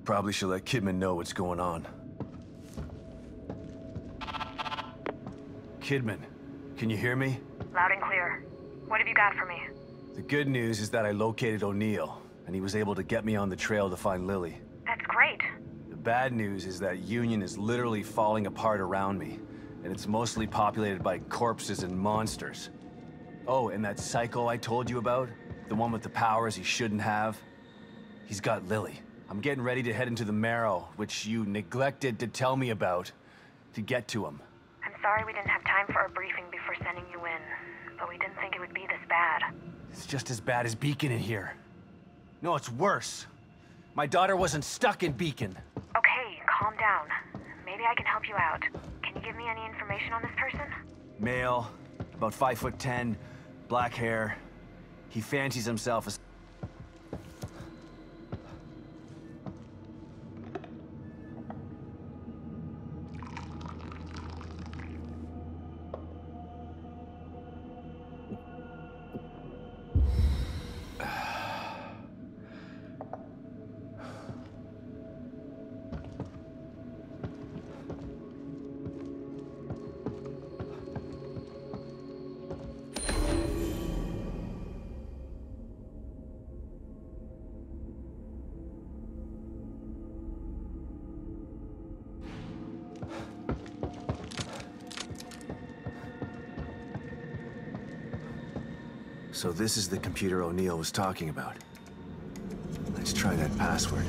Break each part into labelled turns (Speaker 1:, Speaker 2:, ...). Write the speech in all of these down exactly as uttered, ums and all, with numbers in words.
Speaker 1: Probably should let Kidman know what's going on. Kidman, can you hear me?
Speaker 2: Loud and clear. What have you got for me?
Speaker 1: The good news is that I located O'Neill, and he was able to get me on the trail to find Lily.
Speaker 2: That's great.
Speaker 1: The bad news is that Union is literally falling apart around me, and it's mostly populated by corpses and monsters. Oh, and that psycho I told you about? The one with the powers he shouldn't have? He's got Lily. I'm getting ready to head into the Marrow, which you neglected to tell me about, to get to him.
Speaker 2: I'm sorry we didn't have time for a briefing before sending you in, but we didn't think it would be this bad.
Speaker 1: It's just as bad as Beacon in here. No, it's worse. My daughter wasn't stuck in Beacon.
Speaker 2: Okay, calm down. Maybe I can help you out. Can you give me any information on this person?
Speaker 1: Male, about five foot ten, black hair. He fancies himself as... So this is the computer O'Neill was talking about. Let's try that password.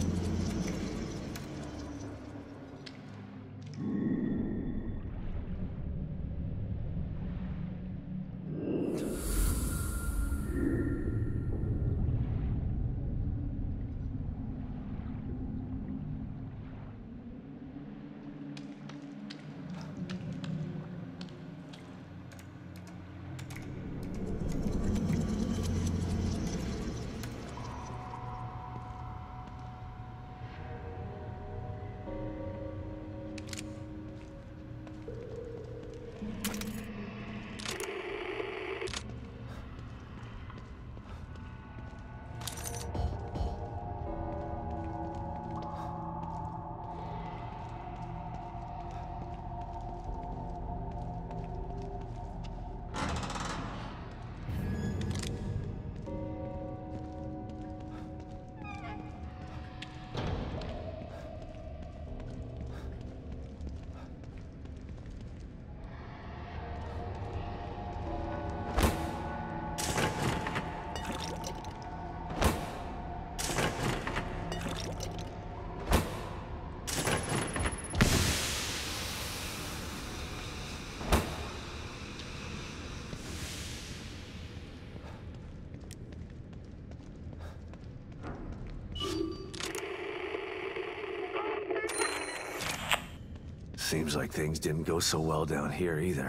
Speaker 1: Seems like things didn't go so well down here either.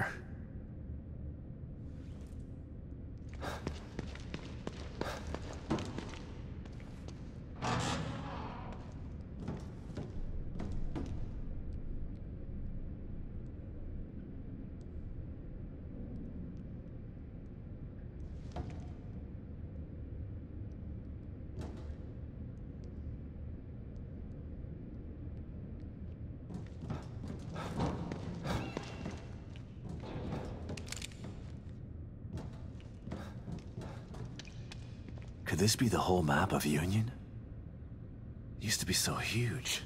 Speaker 1: Could this be the whole map of Union? It used to be so huge.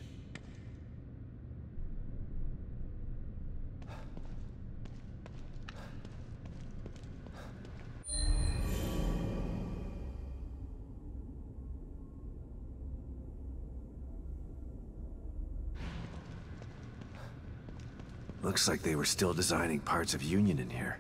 Speaker 1: Looks like they were still designing parts of Union in here.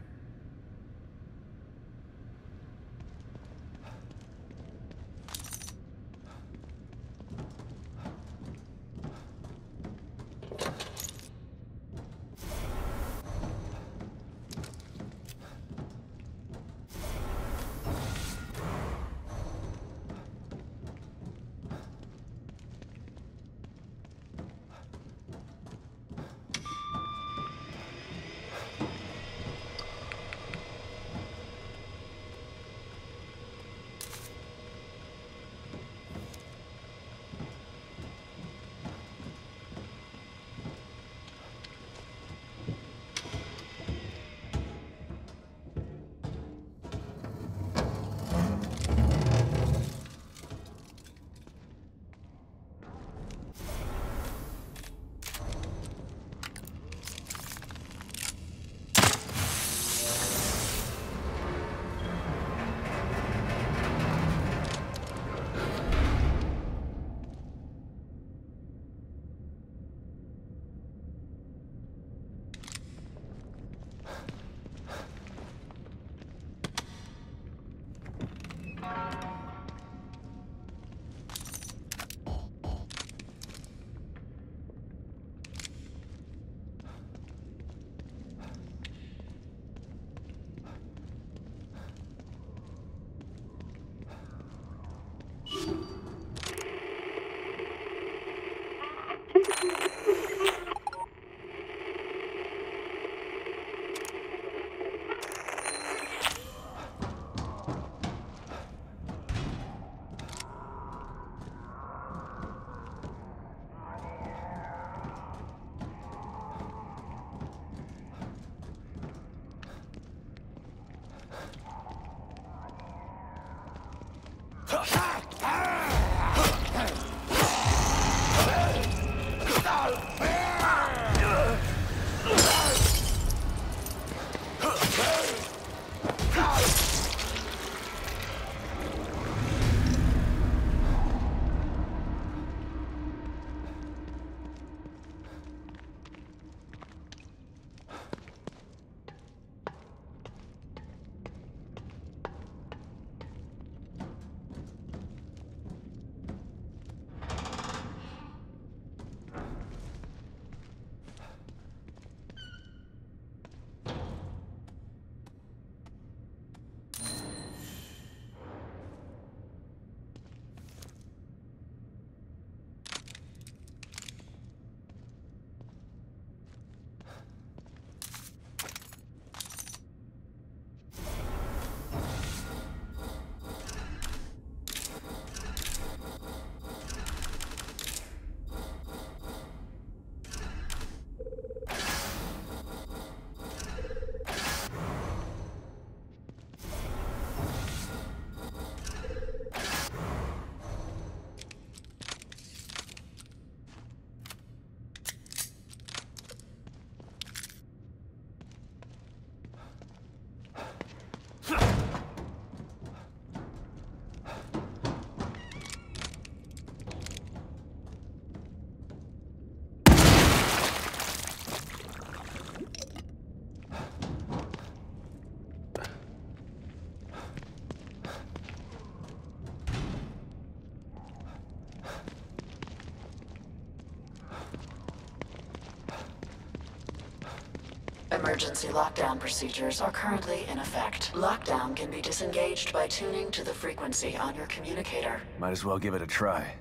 Speaker 3: Emergency lockdown procedures are currently in effect. Lockdown can be disengaged by tuning to the frequency on your communicator.
Speaker 1: Might as well give it a try.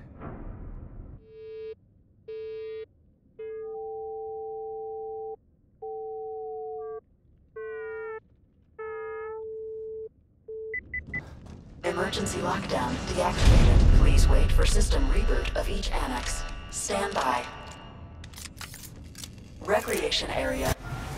Speaker 3: Emergency lockdown deactivated. Please wait for system reboot of each annex. Stand by. Recreation area.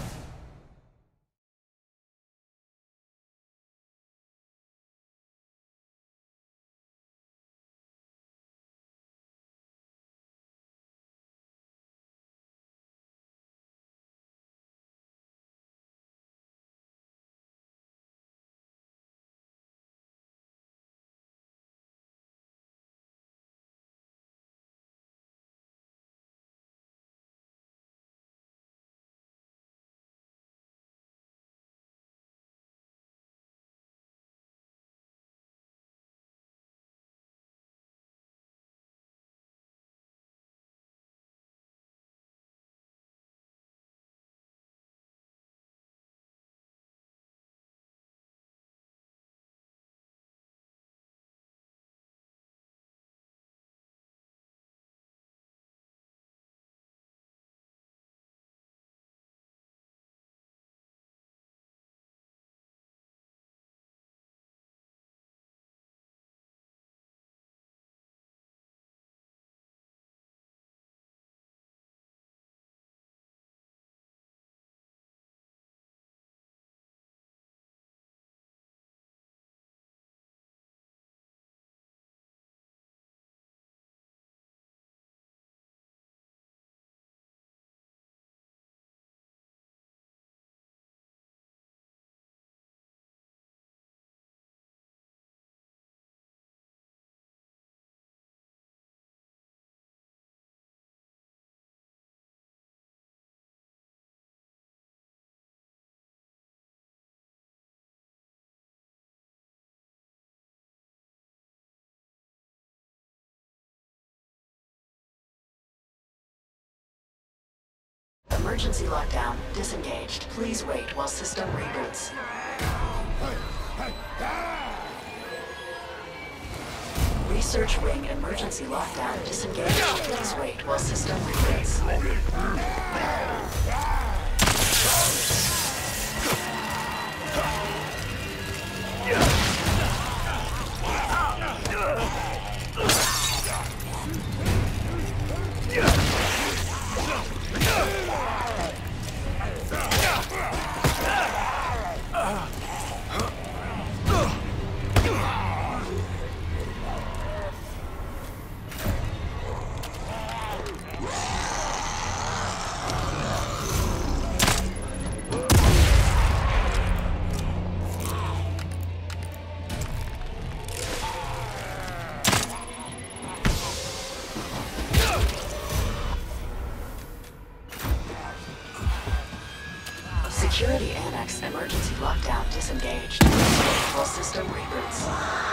Speaker 3: Emergency lockdown disengaged. Please wait while system reboots. Research wing emergency lockdown disengaged. Please wait while system reboots. Security Annex emergency lockdown disengaged. While system reboots.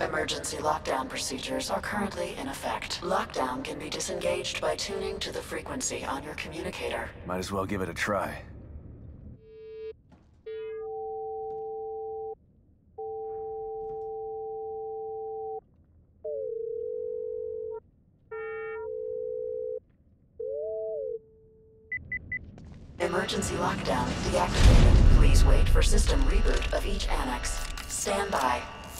Speaker 3: Emergency lockdown procedures are currently in effect. Lockdown can be disengaged by tuning to the frequency on your communicator.
Speaker 1: Might as well give it a try.
Speaker 3: Emergency lockdown deactivated. Please wait for system reboot of each annex. Stand by.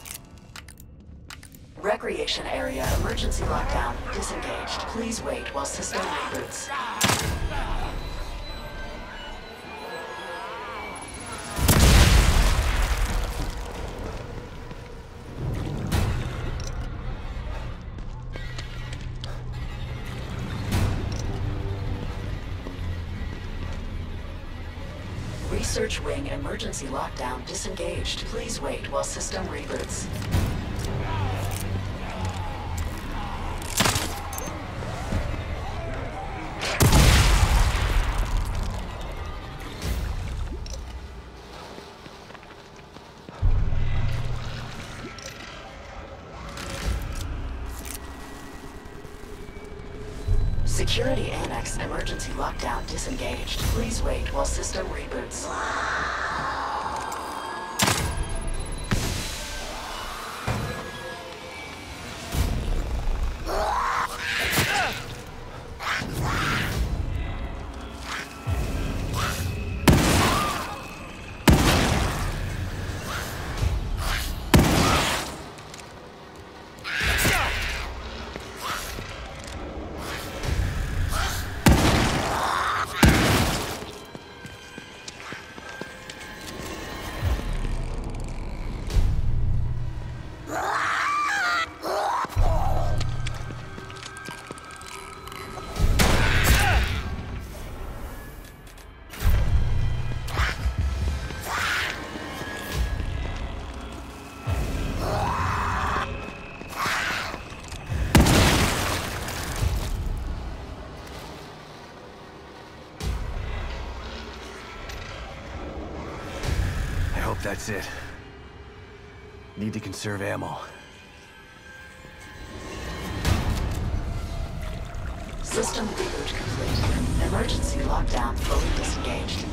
Speaker 3: Recreation area emergency lockdown disengaged. Please wait while system reboots. Research wing emergency lockdown disengaged. Please wait while system reboots. Security Annex emergency lockdown disengaged. Please wait while system reboots.
Speaker 1: That's it. Need to conserve ammo.
Speaker 3: System reboot complete. Emergency lockdown fully disengaged.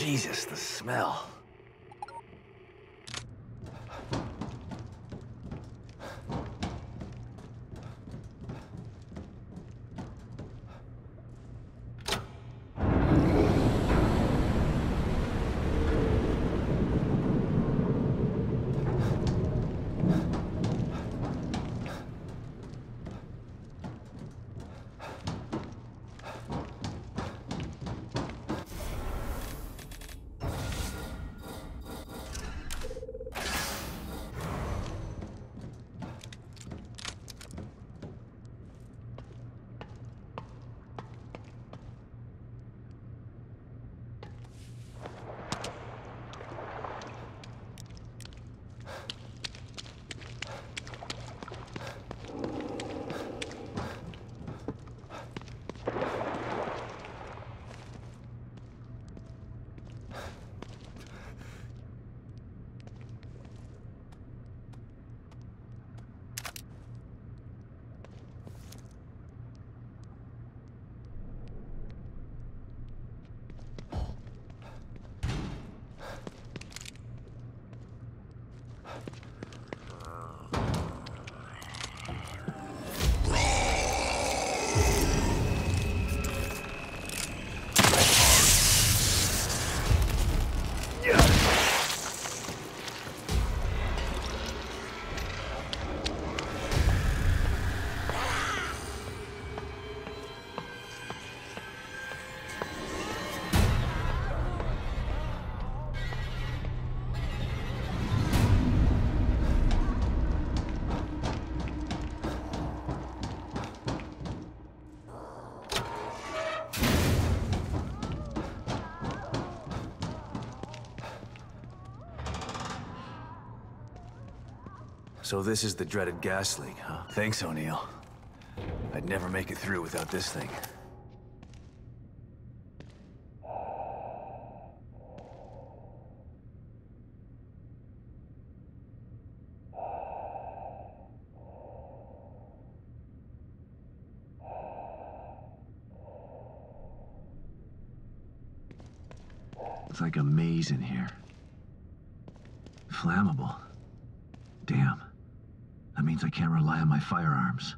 Speaker 1: Jesus, the smell. So this is the dreaded gas leak, huh? Thanks, O'Neill. I'd never make it through without this thing.
Speaker 4: It's like a maze in here. Flammable. Damn. That means I can't rely on my firearms.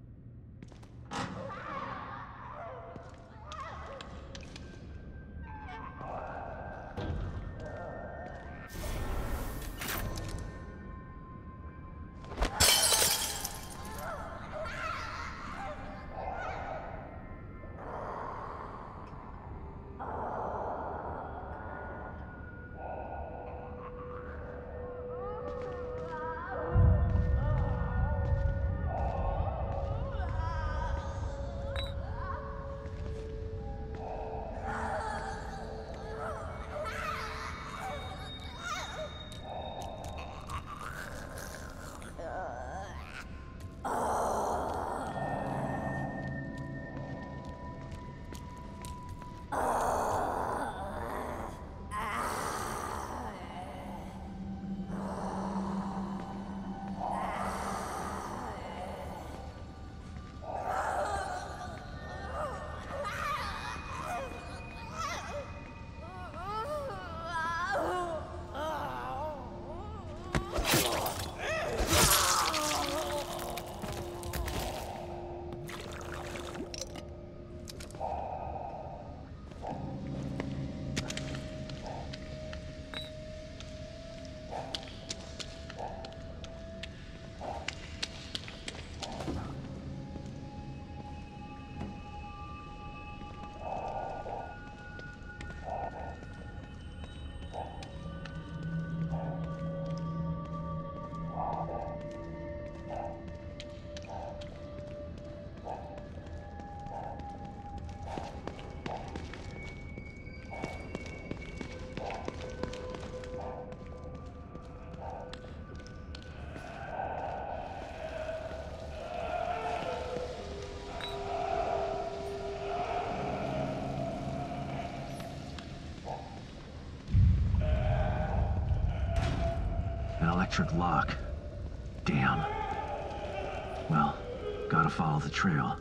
Speaker 4: An electric lock. Damn. Well, gotta follow the trail.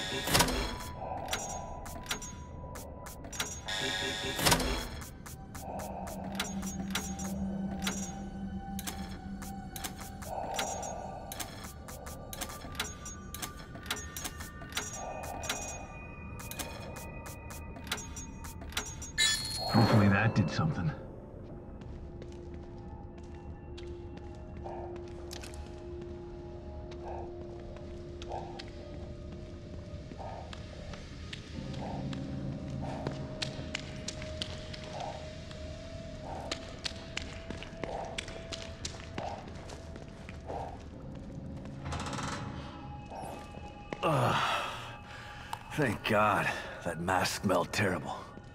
Speaker 4: Hopefully that did something.
Speaker 1: Ugh. Thank God. That mask smelled terrible.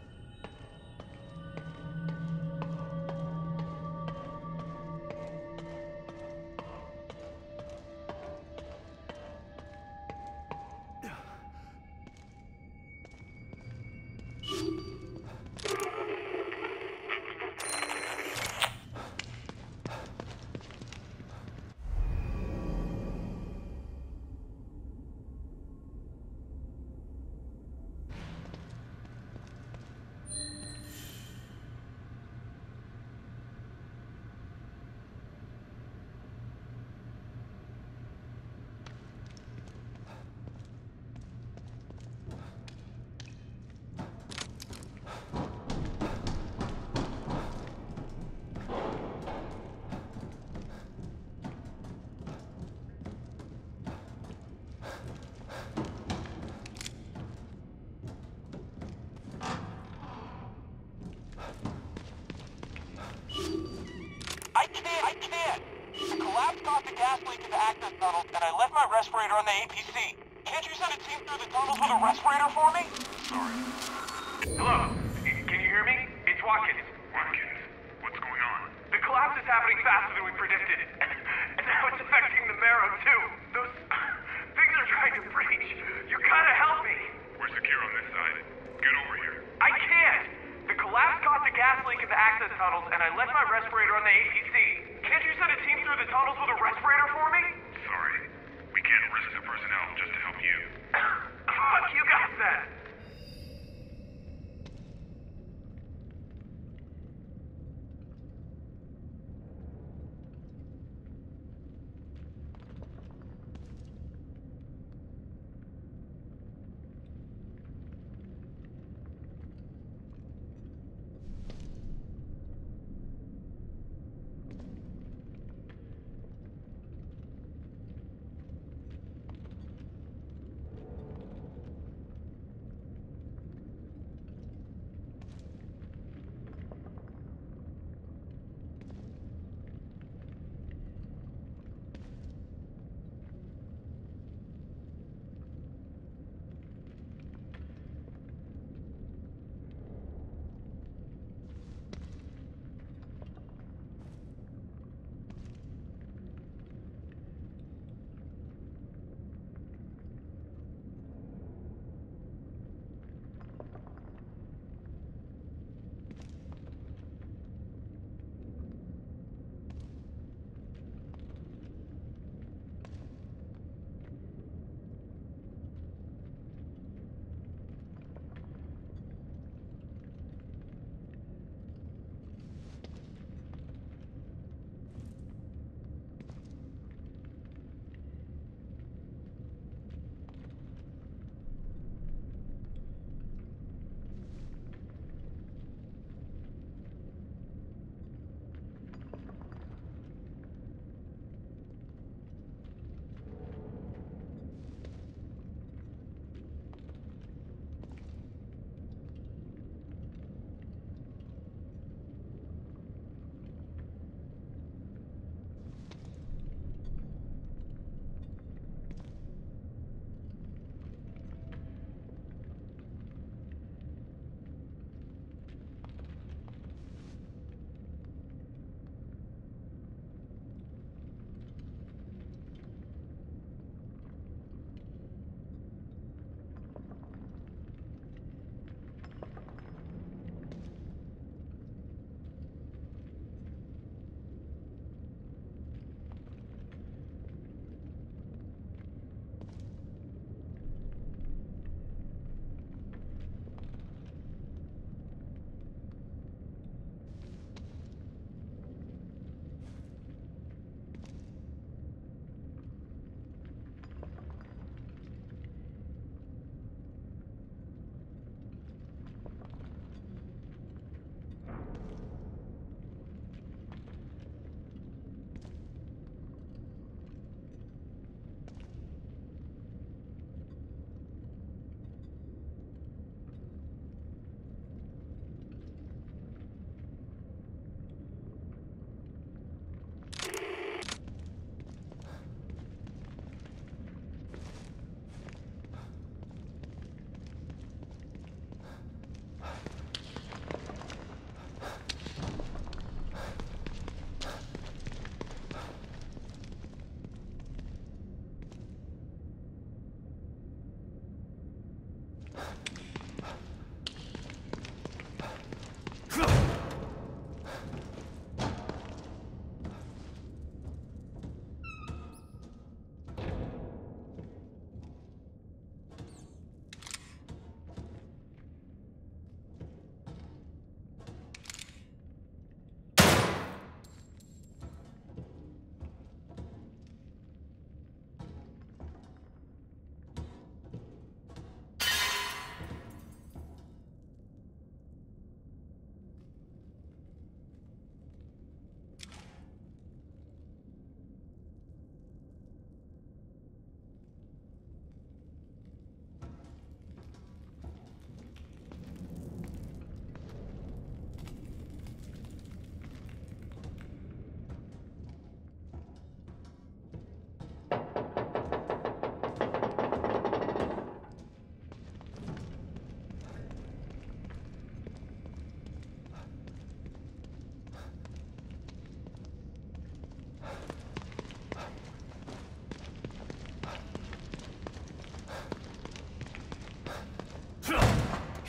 Speaker 5: I can't, I can't! The collapse caused a gas leak in the access tunnels, and I left my respirator on the A P C. Can't you send a team through the tunnels with a respirator for me?
Speaker 6: Sorry. Hello? Can you hear me? It's Watkins. Watkins? What's going on? The collapse is happening faster than we predicted. And now it's affecting the marrow, too. Those things are trying to breach. You gotta help me. We're secure on this side. Get over here. I can't! The collapse caused a gas leak in the access tunnels, and I left my respirator on the A P C. Can't you send a team through the tunnels with a respirator for me? Sorry. We can't risk the personnel just to help you. Fuck you guys then!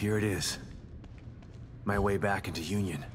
Speaker 1: here it is. My way back into Union.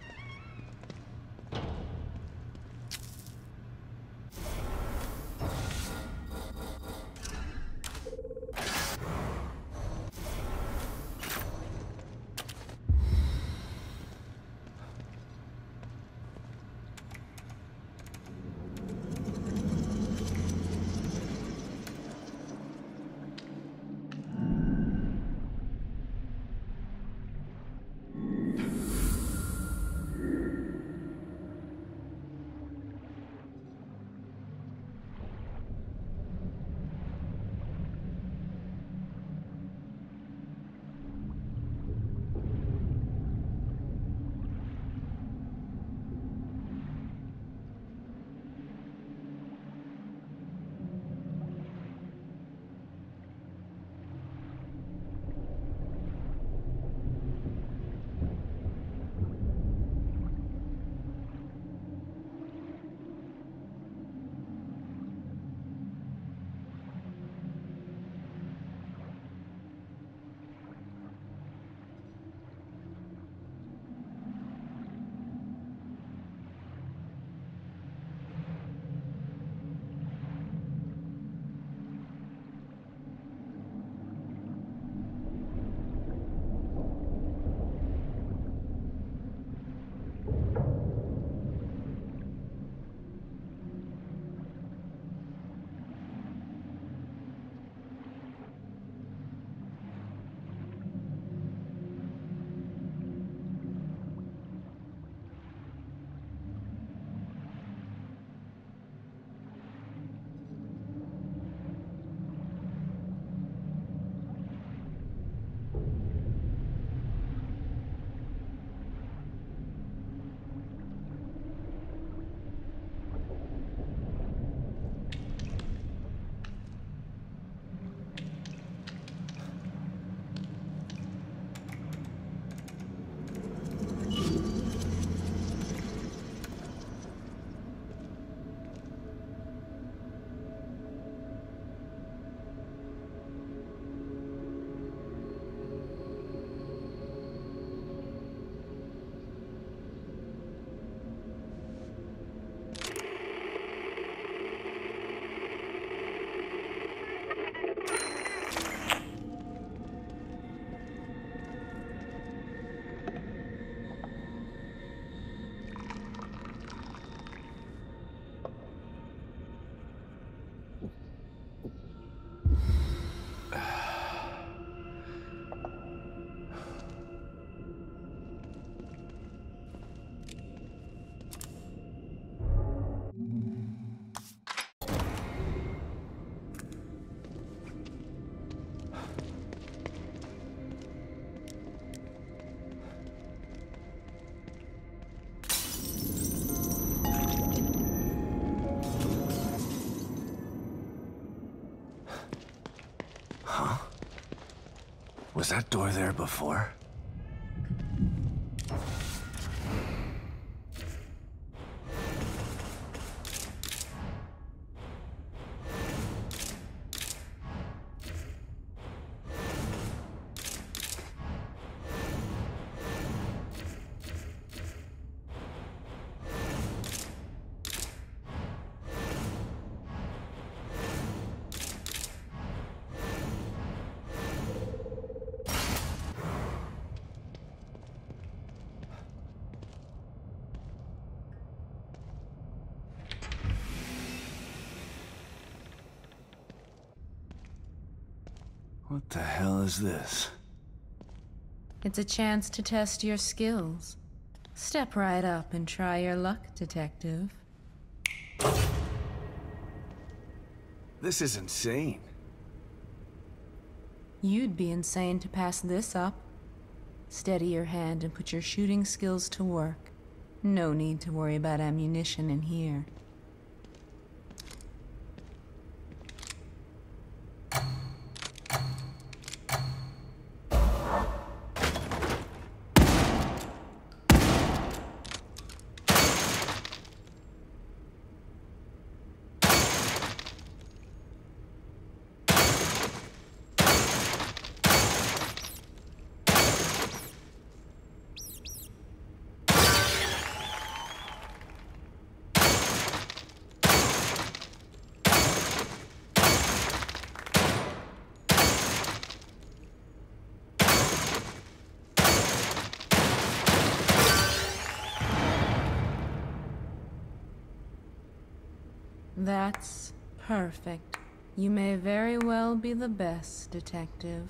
Speaker 1: Was that door there before? What the hell is this?
Speaker 7: It's a chance to test your skills. Step right up and try your luck, Detective.
Speaker 1: This is insane.
Speaker 7: You'd be insane to pass this up. Steady your hand and put your shooting skills to work. No need to worry about ammunition in here. That's perfect. You may very well be the best detective.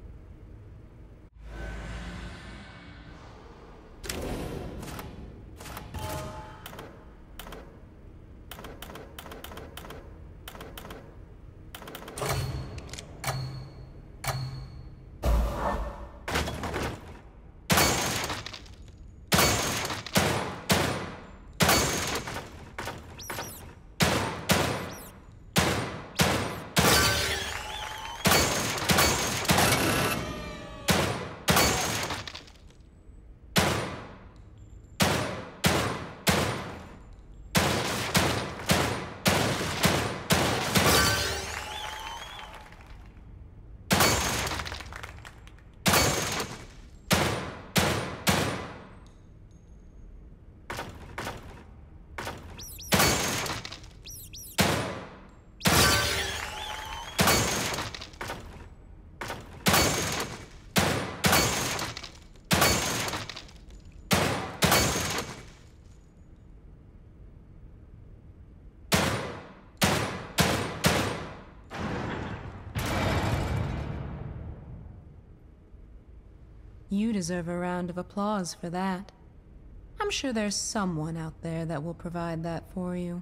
Speaker 7: You deserve a round of applause for that. I'm sure there's someone out there that will provide that for you.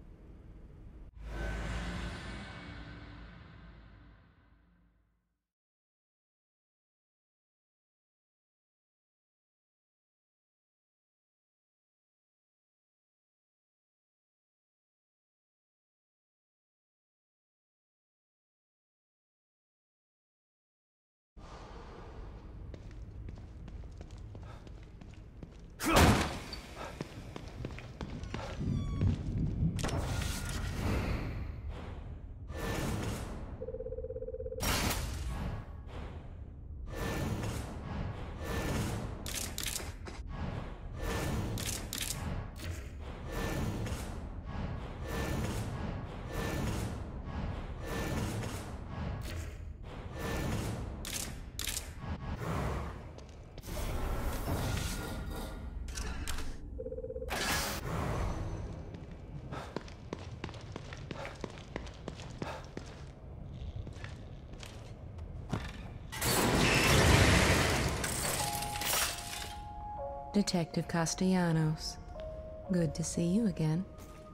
Speaker 7: Detective Castellanos. Good to see you again.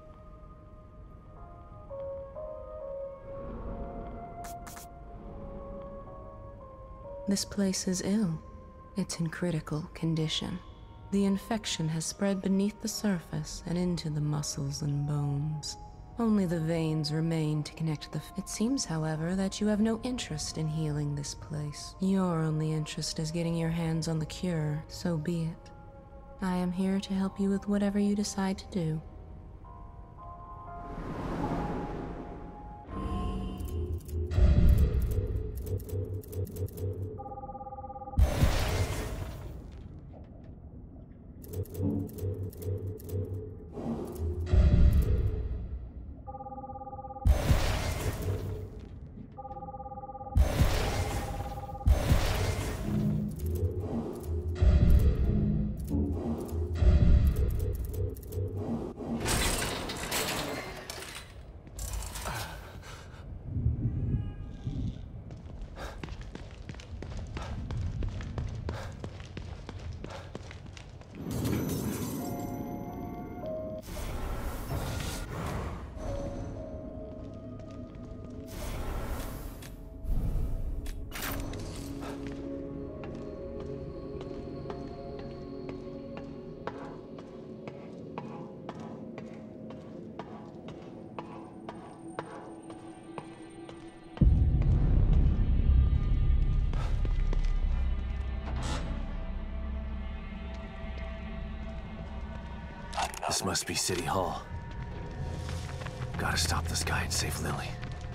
Speaker 7: This place is ill. It's in critical condition. The infection has spread beneath the surface and into the muscles and bones. Only the veins remain to connect the... It seems, however, that you have no interest in healing this place. Your only interest is getting your hands on the cure, so be it. I am here to help you with whatever you decide to do.
Speaker 1: This must be City Hall. Gotta stop this guy and save Lily.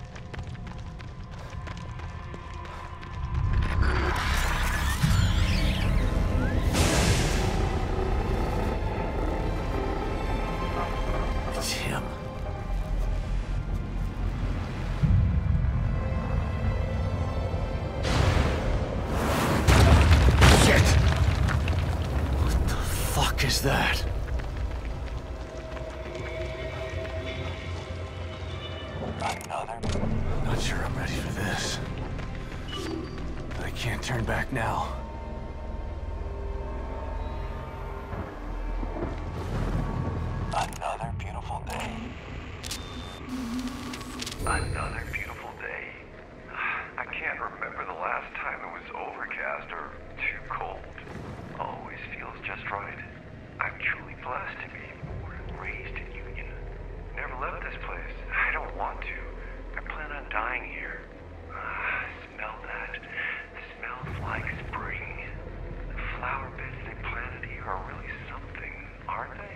Speaker 1: It's him. Shit! What the fuck is that? Not sure I'm ready for this. But I can't turn back now.
Speaker 5: Another beautiful day. Another beautiful day. I can't remember the last time it was overcast or too cold. Always feels just right. I'm truly blessed to be born and raised in Union. Never left this place. I don't want to. I plan on dying here. Ah, smell that. It smells like spring. The flower beds they planted here are really something, aren't they?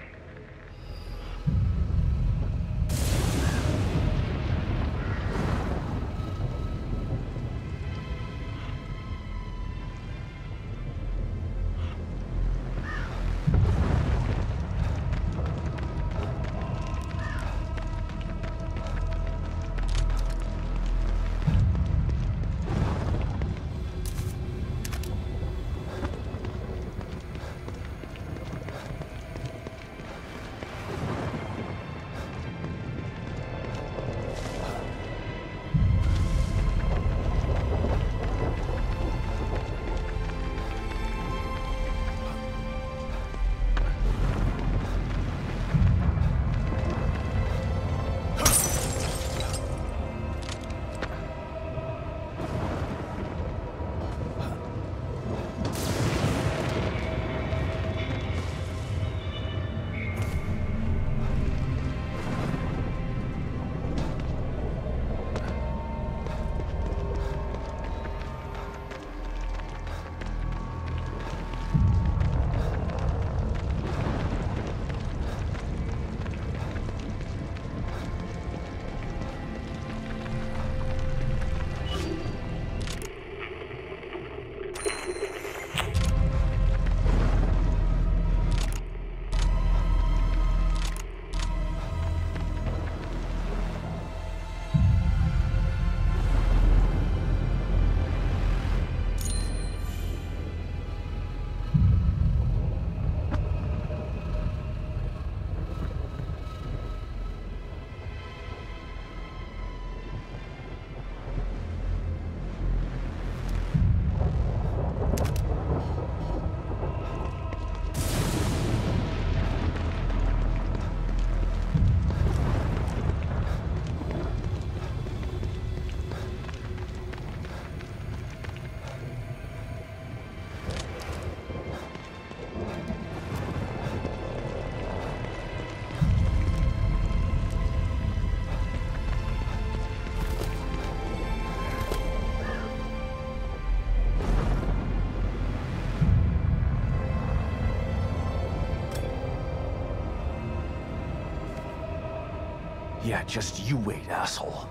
Speaker 1: Yeah, just you wait, asshole.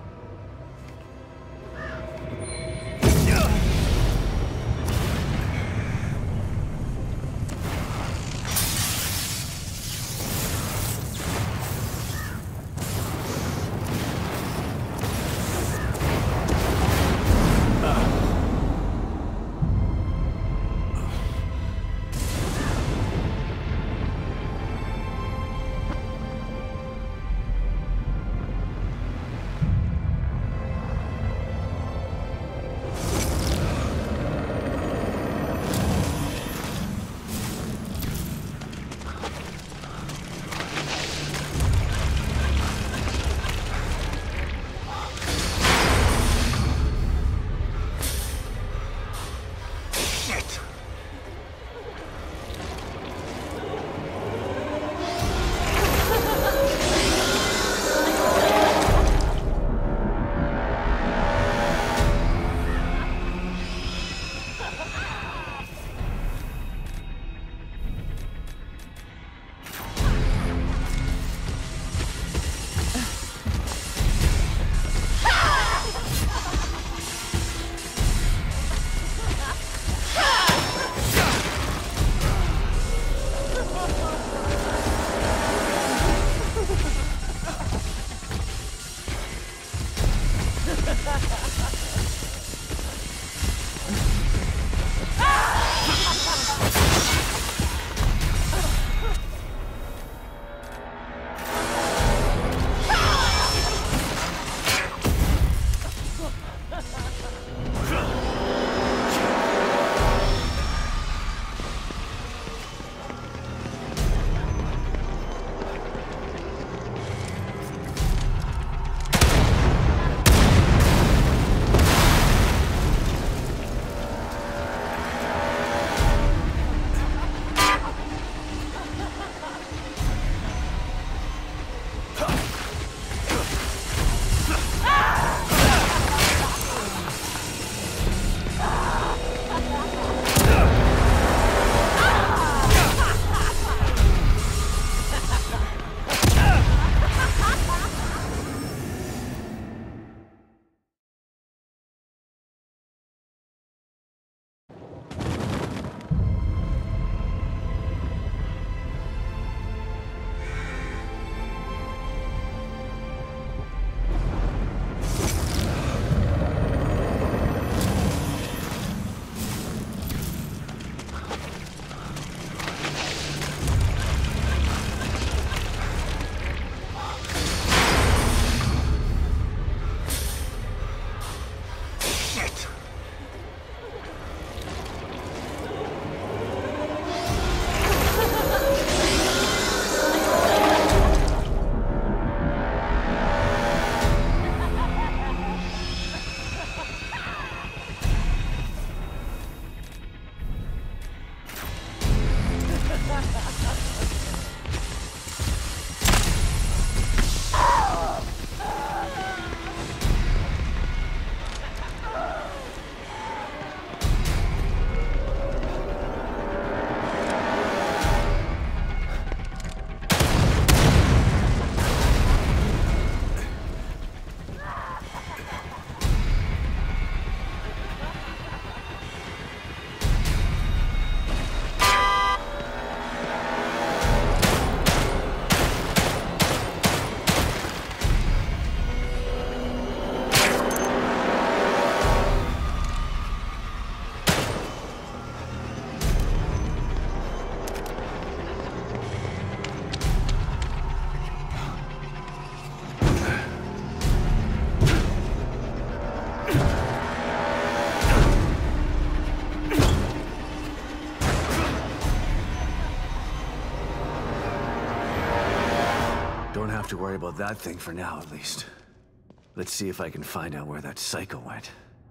Speaker 1: Don't have to worry about that thing for now, at least. Let's see if I can find out where that psycho went.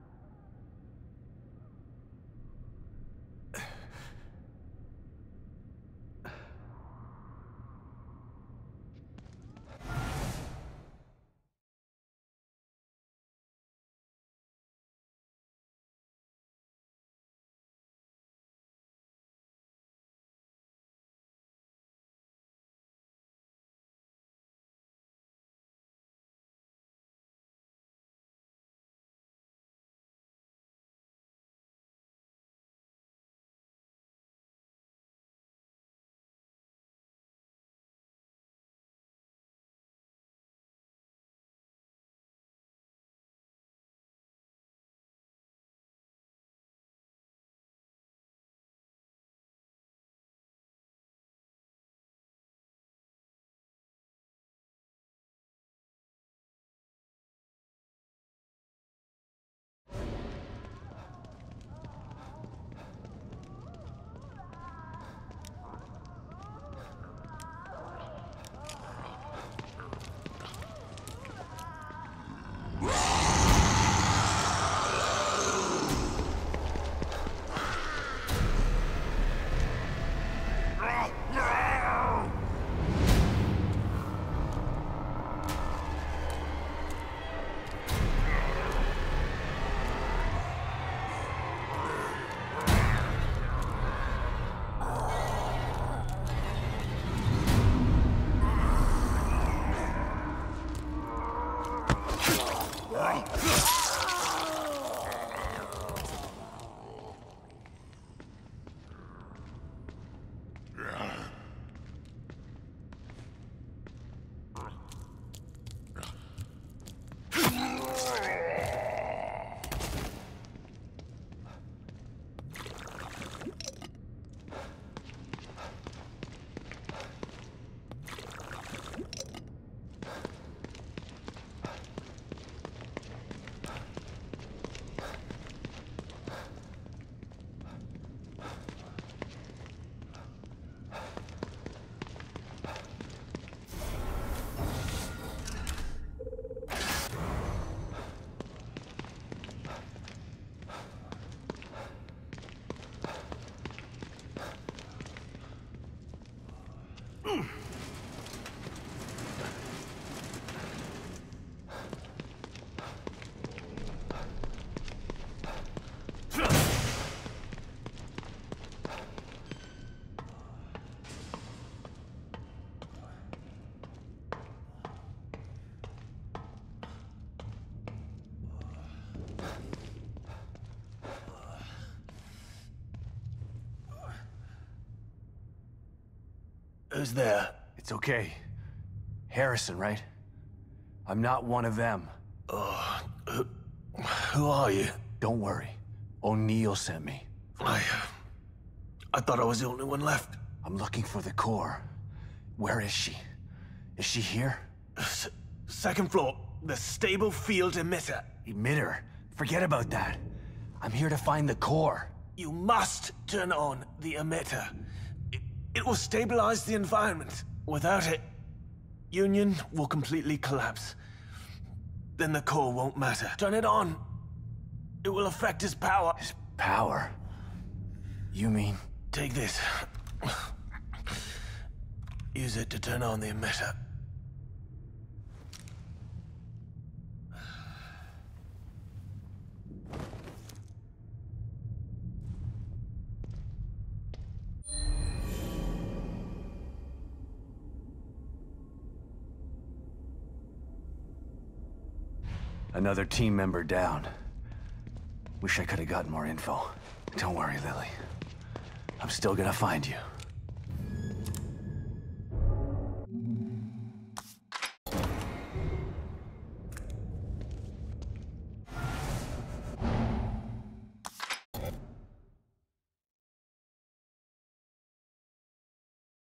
Speaker 1: Who's there? It's okay. Harrison, right? I'm not one of them.
Speaker 8: Uh, who, who are you?
Speaker 1: Don't worry. O'Neill sent me.
Speaker 8: I... I thought I was the only one left.
Speaker 1: I'm looking for the core. Where is she? Is she here?
Speaker 8: S second floor. The stable field emitter.
Speaker 1: Emitter? Forget about that. I'm here to find the core.
Speaker 8: You must turn on the emitter. It, it will stabilize the environment. Without it, Union will completely collapse. Then the core won't matter. Turn it on. It will affect his power.
Speaker 1: His power? You mean?
Speaker 8: Take this. Use it to turn on the emitter.
Speaker 1: Another team member down. Wish I could have gotten more info. Don't worry, Lily. I'm still gonna find you.